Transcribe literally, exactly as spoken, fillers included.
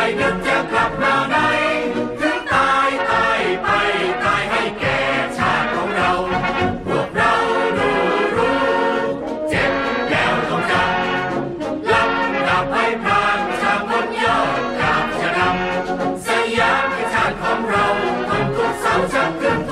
นึกจะกลับมาไหนถึงตายตายไปตายให้แก่ชาติของเราพวกเรารู้รู้เจ็บแล้วต้องจำลับดับให้พรางชาติบนยอดกาบชะนำสยามคือชาติของเราคนทุกเสาชักขึ้น